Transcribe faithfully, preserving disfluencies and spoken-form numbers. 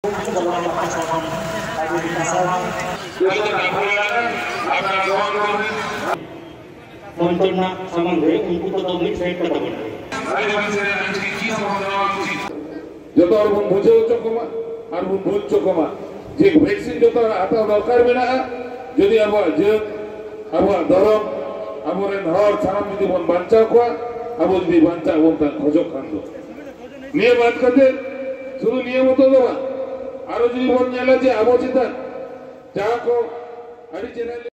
মন্ত্রণা সম্বন্ধে উনকু তো দমিক সাইড কথা বলে যত আর বন বুঝে চকমা আর বন বুঝ চকমা যে ভ্যাকসিন যত হাতাও দরকার মেনা যদি আবার যে আবার ধরম আমরেন হর সানাম যদি বন বাঞ্চাও কোয়া আবো যদি বাঞ্চাও বন তার খোঁজক খান্দো নিয়ে বাদ করতে শুধু নিয়ে মতো দেওয়া আরো যদি বন নেলা যে আবো চিন্তা যা কো আড়ি চেনা